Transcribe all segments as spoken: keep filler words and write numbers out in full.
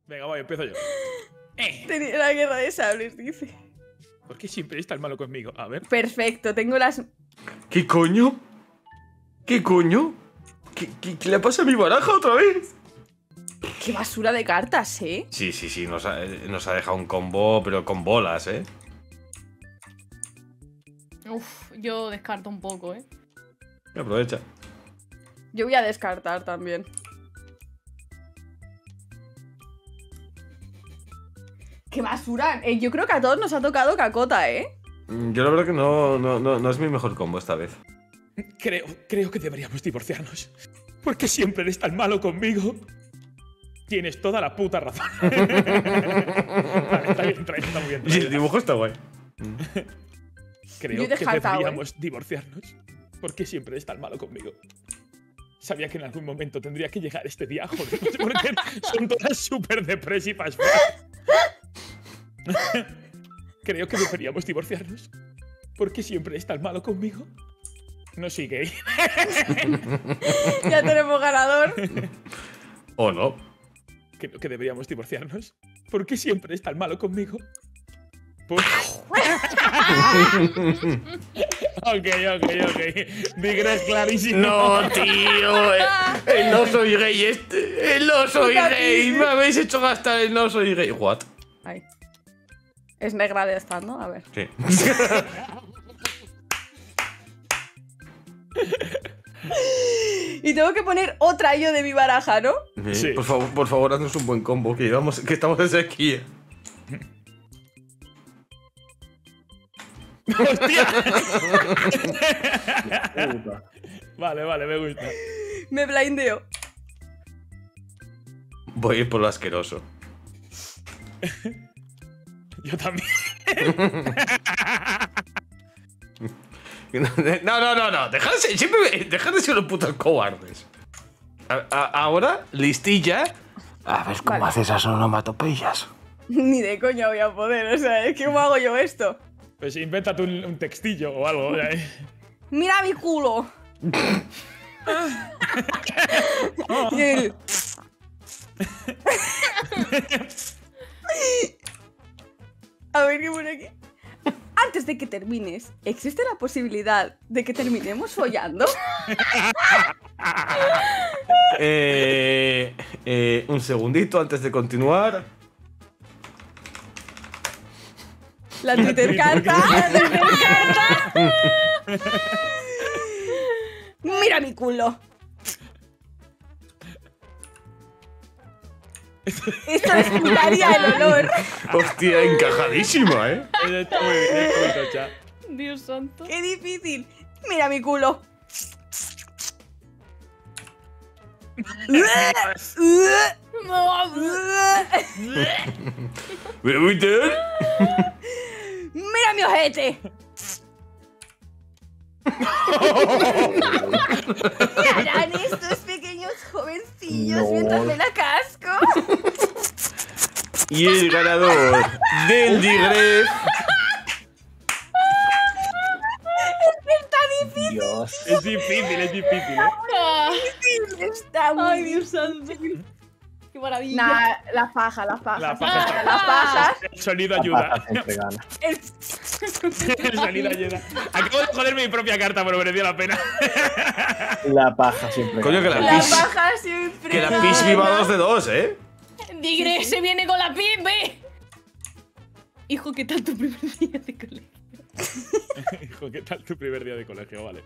Venga, voy, empiezo yo. Eh. Tenía la guerra de sables, dice. ¿Por qué siempre está el malo conmigo? A ver. Perfecto, tengo las... ¿Qué coño? ¿Qué coño? ¿Qué, qué, qué le pasa a mi baraja otra vez? Qué basura de cartas, ¿eh? Sí, sí, sí, nos ha, nos ha dejado un combo, pero con bolas, ¿eh? Uf, yo descarto un poco, ¿eh? Aprovecha. Yo voy a descartar también. ¡Qué basura! Eh, yo creo que a todos nos ha tocado cacota, ¿eh? Yo la verdad que no, no, no, no es mi mejor combo esta vez. Creo, creo que deberíamos divorciarnos. ¿Por qué siempre eres tan malo conmigo? Tienes toda la puta razón. Vale, está bien, está muy bien. Sí, el dibujo está guay. Creo Yo he que descartado, deberíamos ¿eh? divorciarnos. ¿Por qué siempre eres tan malo conmigo? Sabía que en algún momento tendría que llegar este día, joder, no sé por qué son todas súper depresivas. Creo que deberíamos divorciarnos. ¿Por qué siempre es tan malo conmigo? No soy gay. Ya tenemos ganador. ¿O no? Creo que deberíamos divorciarnos. ¿Por qué siempre es tan malo conmigo? Pues... ok, ok, ok. Digres clarísimo. No, tío. Eh, el no soy gay este. El no soy gay. Me habéis hecho gastar el no soy gay. What? Ay. Es negra de esta, ¿no? A ver. Sí. Y tengo que poner otra yo de mi baraja, ¿no? Sí. Por favor, por favor, haznos un buen combo. Que, llevamos, que estamos en sequía. ¡Hostia! Vale, vale, me gusta. Me blindeo. Voy a ir por lo asqueroso. Yo también. No, no, no, no. Dejad de, siempre, dejad de ser los putos cobardes. A, a, ahora, listilla. A ver cómo Vale. haces esas onomatopeyas. Ni de coña voy a poder, o sea, es que ¿cómo hago yo esto? Pues invéntate un, un textillo o algo. ¿eh? ¡Mira mi culo! Y el... A ver qué pone aquí. Antes de que termines, ¿existe la posibilidad de que terminemos follando? eh, eh, un segundito antes de continuar. La Twitter carta, la Twitter carta. Mira mi culo. Esto les quitaría el olor. Hostia, encajadísima, ¿eh? Está muy bien, está muy tocha. Dios santo. Qué difícil. Mira mi culo. Mira mi ojete. ¿Qué harán estos pequeños jovencillos No. mientras me la casco? Y el ganador del Digref. Está difícil. Dios. Es difícil, es difícil, ¿eh? Ah, Está muy ay, Dios santo. Qué maravilla. Nah, la faja, la faja. La faja está- Las fajas. El sonido La ayuda. paja siempre gana. El sonido ayuda. Acabo de joder mi propia carta, pero merecía la pena. La paja siempre Coño, que gana. la La pis. faja siempre. Que la gana. pis viva dos de dos, ¿eh? Digre se viene con la pibe. Hijo, ¿qué tal tu primer día de colegio? Hijo, ¿qué tal tu primer día de colegio? Vale.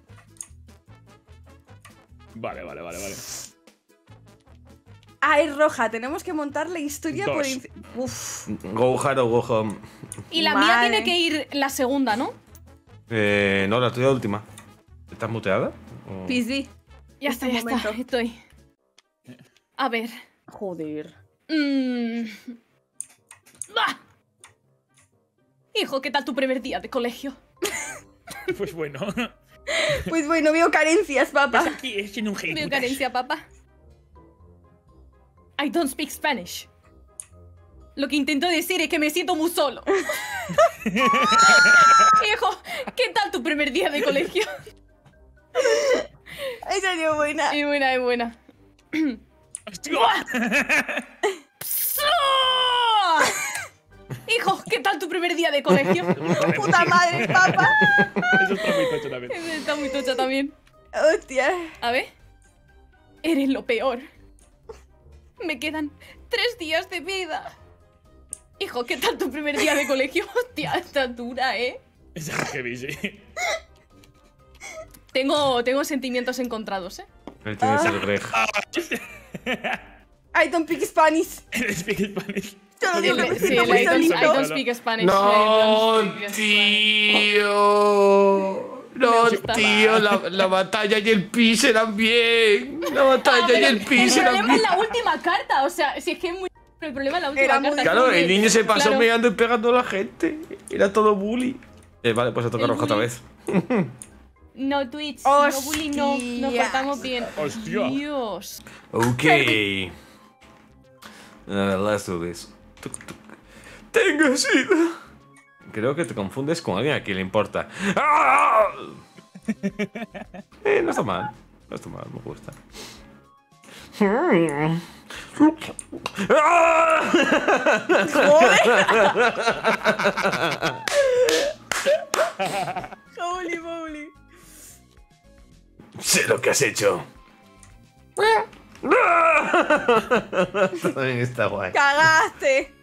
Vale, vale, vale, vale. Ah, es roja. Tenemos que montar la historia Dos. por... inci- Uf. Go hard o go home. Y la mía Vale. tiene que ir la segunda, ¿no? Eh, no, la tuya última. ¿Estás muteada? O- Pizzi. Ya Este está, ya momento. está. Estoy. A ver. Joder. Mm. ¡Ah! Hijo, ¿qué tal tu primer día de colegio? Pues bueno. Pues bueno, veo carencias, papá. Aquí es en un hate. Veo carencia, papá. I don't speak Spanish. Lo que intento decir es que me siento muy solo. Hijo, ¿qué tal tu primer día de colegio? Esa es buena. Es buena, es buena. ¡Hostia! ¿Qué tal tu primer día de colegio? ¡Puta madre, papá! Eso está muy tocho también. Está muy tocha también. ¡Hostia! A ver. Eres lo peor. Me quedan tres días de vida. Hijo, ¿qué tal tu primer día de colegio? Hostia, está dura, ¿eh? Esa es heavy, sí. Tengo, tengo sentimientos encontrados, ¿eh? Él tiene el Greg. I don't speak Spanish. Speak Spanish. Te lo digo, El- que sí, no el muy I don't, I solito. don't speak Spanish. No, I don't speak Spanish. tío. No, Me gusta. tío, la, la batalla y el pis eran bien. La batalla y el pis El eran problema es bien. la última carta, o sea, si es que es muy... El problema es la última Era muy- carta. Claro, que- el niño se pasó claro. meando y pegando a la gente. Era todo bully. Eh, vale, pues se toca El rojo otra bully. vez. No, Twitch, no bully, no. Nos Hostias. portamos bien. Hostia. Dios. Ok. Uh, let's do this. Tuc, tuc. Tengo sida. Creo que te confundes con alguien a quien le importa. ¡Ah! Eh, no está mal. No está mal, me gusta. Holy moly. Sé lo que has hecho. También está guay. ¡Cagaste!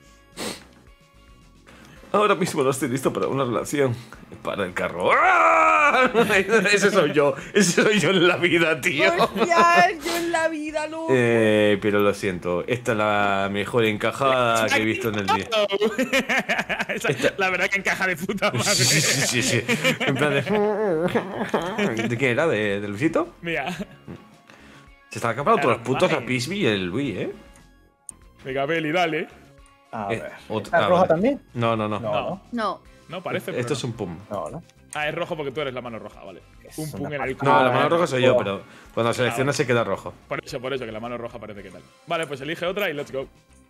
Ahora mismo no estoy listo para una relación. Para el carro. ¡Ah! Ese soy yo. Ese soy yo en la vida, tío. ¡Hostias! Yo en la vida, loco. Eh, pero lo siento. Esta es la mejor encajada que he visto en el día. Esa- la verdad que encaja de puta madre. Sí, sí, sí, sí. En plan de. ¿De quién era? ¿De, de Luisito? Mira. Se están acabando todos los puntos a Pisby y el Luis, ¿eh? Venga, Beli, dale. A Eh, ver. otra- ¿Está ah, roja vale. también? No, no, no. No, no. No. No, parece. pero Esto no. es un pum. No, no. Ah, es rojo porque tú eres la mano roja, vale. Es Un pum una en el pasada. No, culo. la mano eh. roja soy yo, Oh. pero cuando selecciona se queda rojo. Por eso, por eso, que la mano roja parece que tal. Vale, pues elige otra y let's go.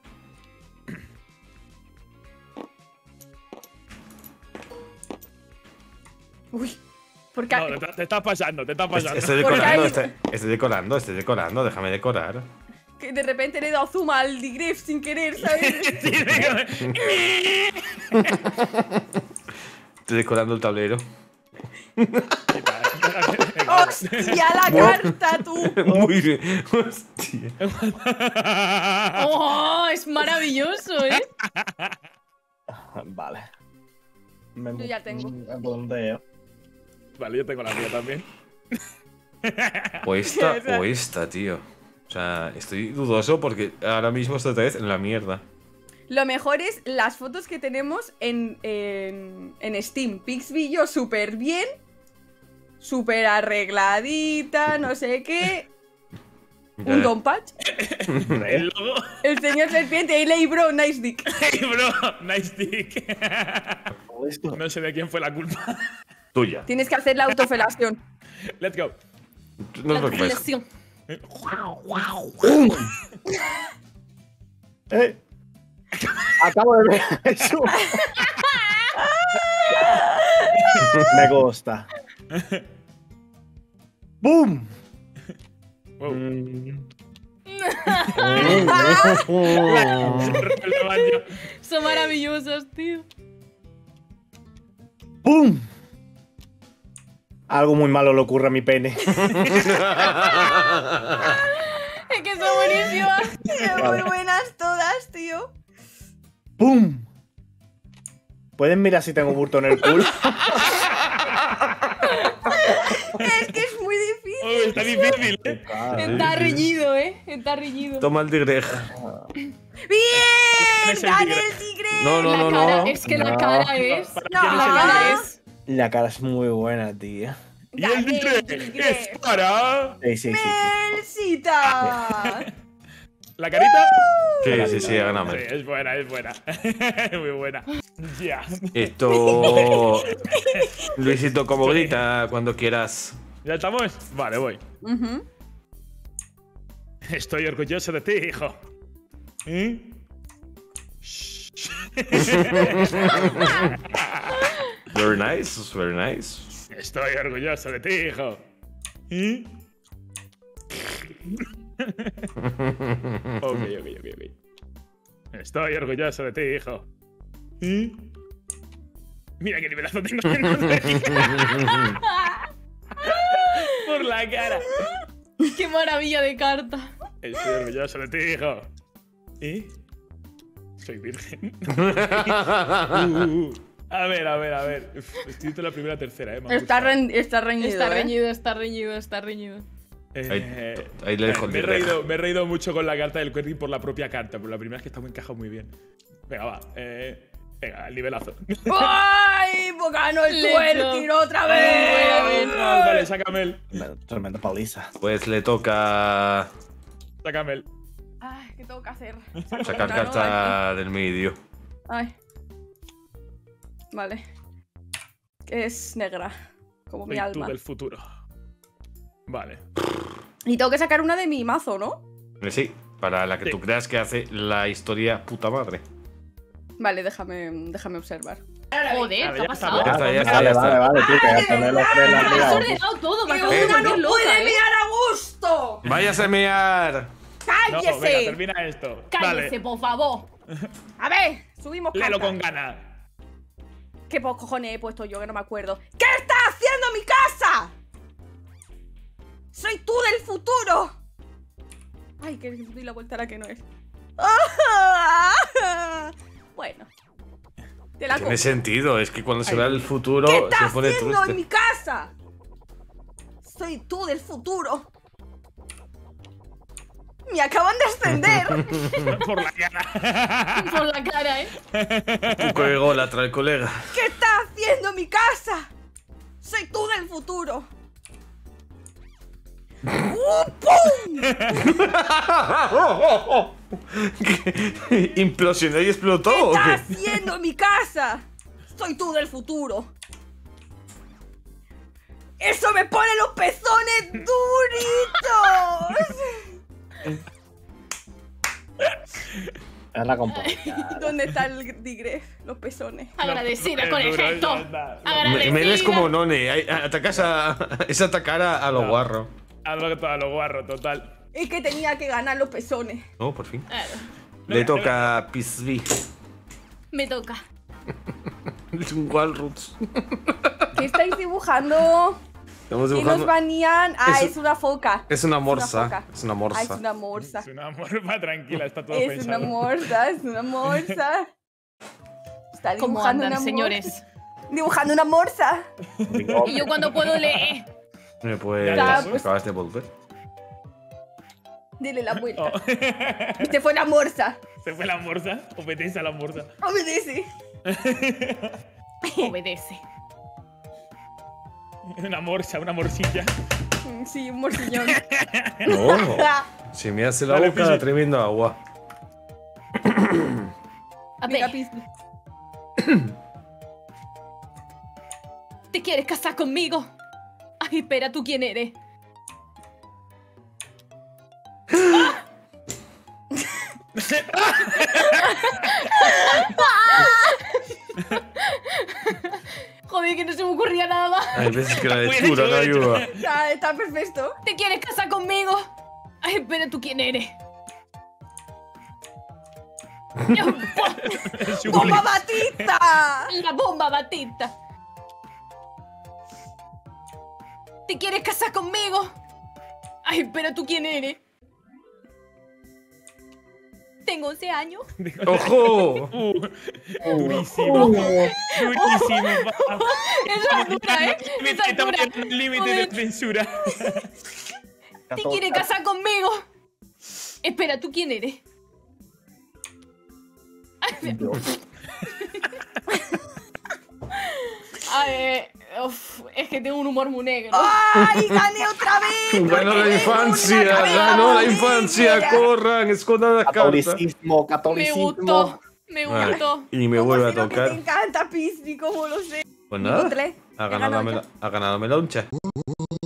Uy. ¿Por qué? No, te, te estás pasando, te estás pasando. Estoy Porque decorando, hay- estoy, estoy decorando, estoy decorando. Déjame decorar. Que de repente le he dado zoom al digref sin querer, ¿sabes? Sí, venga. Estoy decorando el tablero. ¡Hostia, la carta, tú! Muy bien. Hostia. ¡Oh! Es maravilloso, ¿eh? Vale. Me Yo ya tengo. Me bondeo. Vale, yo tengo la mía también. O esta Qué raro. o esta, tío. O sea, estoy dudoso porque ahora mismo estoy otra vez en la mierda. Lo mejor es las fotos que tenemos en, en, en Steam. Pixby y yo súper bien. Súper arregladita, no sé qué. Ya. Un Don Patch. El logo. El señor serpiente. Y ley, bro, nice dick. Hey, bro. Nice dick. Todo esto. No sé de quién fue la culpa. Tuya. Tienes que hacer la autofelación. Let's go. No La te preocupes. colección. ¡Eh! Acabo de ver eso. Me gusta. ¡Boom! Wow. Mm. Son maravillosas, tío. ¡Boom! Algo muy malo le ocurre a mi pene. Es que son buenísimas. Muy buenas todas, tío. ¡Boom! ¿Pueden mirar si tengo burto en el culo? Es que es muy Oh, difícil. está difícil, eh. Está reñido, ¿eh? Está reñido. Toma el digreg. ¡Bien! es el ¡Gane tigre? el tigre! No, no, La no, cara, no. es que la No. cara es. Para No. quién La es el cara tigre. es. La cara es muy buena, tía. Y el ¡Gane tigre el tigre! es para. Sí, sí, sí. sí. ¡Melsita! ¿La carita? Sí, sí, sí, ha ganado. Sí, es buena, es buena. Muy buena. Ya. Esto. Luisito, como grita cuando quieras. ¿Ya estamos? Vale, voy. Ujú. Estoy orgulloso de ti, hijo. ¿Eh? Very nice, very nice. Estoy orgulloso de ti, hijo. ¿Eh? Ok, ok, ok, ok. Estoy orgulloso de ti, hijo. ¿Eh? Mira qué nivelazo tengo. Por la cara. ¡Qué maravilla de carta! Estoy orgulloso de ti, hijo. ¿Y? Soy virgen. A ver, a ver, a ver. Uf, estoy entre la primera y la tercera, eh. Me ha Está, gustado. ren- está reñido. Está ¿eh? reñido, está reñido, está reñido. Eh, Ahí- ahí le dejo el me, he virgen. reído, me he reído mucho con la carta del Querry por la propia carta, pero la primera es que está muy encajado muy bien. Venga, va. Eh, venga, el nivelazo. ¡Ay! ¡Bocano el Le twerking echó. otra vez! Ah, vale, sácame el. Tremenda paliza. Pues le toca Sácame el. Ay, ¿qué tengo que hacer? sacar Bocano, carta del medio. Ay. Vale. Es negra. Como mi Soy tú alma. del futuro. Vale. Y tengo que sacar una de mi mazo, ¿no? Eh, Sí, para la que Sí. tú creas que hace la historia puta madre. Vale, déjame, déjame observar. Joder, Vale, ¿qué ha ya está, pasado? Ya está, ya está, Vale, ya vale, está. vale, tú, que ya tener los tres la has Has liado. ordenado todo, me ¡Que acabo de una volver no loca, puede ¿eh? mirar a gusto! ¡Váyase a mear! No, ¡Cállese! venga, termina esto. Cállese, Vale. por favor. A ver, subimos Léelo cartas. con ganas. ¿Qué po- cojones he puesto yo que no me acuerdo? ¿Qué estás haciendo en mi casa? ¡Soy tú del futuro! Ay, que doy la vuelta a la que no es. Bueno. Te la Tiene compro. sentido, es que cuando se Ay. ve el futuro ¿Qué se estás pone haciendo en mi triste. casa? Soy tú del futuro. Me acaban de ascender. Por la cara. Por la cara, ¿eh? Un colególatra, el colega. ¿Qué estás haciendo en mi casa? Soy tú del futuro. ¡Uh, ¡Pum! ¿Qué? ¿Implosionó y explotó ¿Qué o estás qué? haciendo en mi casa? Soy tú del futuro. ¡Eso me pone los pezones duritos! Es la composición. ¿Dónde está el tigre? Los pezones. Agradecida No, con el duro, ya gesto. está. Agradecida. Me eres como None, ahí- atacas a. Es atacar a, a lo No. guarro. Algo a lo guarro, total. Es que tenía que ganar los pezones. No, por fin. Claro, Le toca a Pisby. me toca. Es un Walrus. ¿Qué estáis dibujando? Estamos ¿Y nos dibujando. banían? Ah, Es- es una foca. Es una foca. morsa. Es una Ah, morsa. es una morsa. Es una morfa tranquila, está todo Es pensado. una morsa, es una morsa. Está ¿Cómo dibujando andan, una señores? morsa. Dibujando una morsa. Y yo cuando puedo leer. Me pues. Ya, pues. Acabas de volver. Dile la vuelta. Oh. Este fue la morsa. Se fue la morsa. Obedece a la morsa. Obedece. Obedece. Una morsa, una morsilla. Mm, Sí, un morcillón. No. Se me hace la Vale, boca Pisi. tremendo agua. A Venga, ver, Pisby. ¿te quieres casar conmigo? Ay, espera, ¿tú quién eres? Joder, que no se me ocurría nada más. Hay veces que la Muy lectura hecho, no muy hecho. ayuda. Está, está perfecto. ¿Te quieres casar conmigo? Ay, espera, ¿tú quién eres? Es un ¡Bomba blitz. Batista! La bomba Batista. ¿Te quieres casar conmigo? Ay, espera, ¿tú quién eres? Tengo once años. ¡Ojo! Uh, durísimo. Durísimo. va. Esa es dura, ¿eh? Esa es Estamos dura. en el límite de Joder. censura. ¿Te quieres casar conmigo? Espera, ¿tú quién eres? Ay, Ay, eh, uf, es que tengo un humor muy negro. ¡Ay, gané otra vez! Ganó la Porque infancia, tengo una cabeza ganó la muy infancia, linda. corran, escondan las cartas. Catolicismo, Me catolicismo. gustó, me Vale. gustó. Y me ¿Cómo vuelve a sé lo que tocar. te encanta, Pisby, ¿cómo lo sé? Pues nada, Otra. ha He ganado, la ganado mela- yo. ha ganado Meloncha.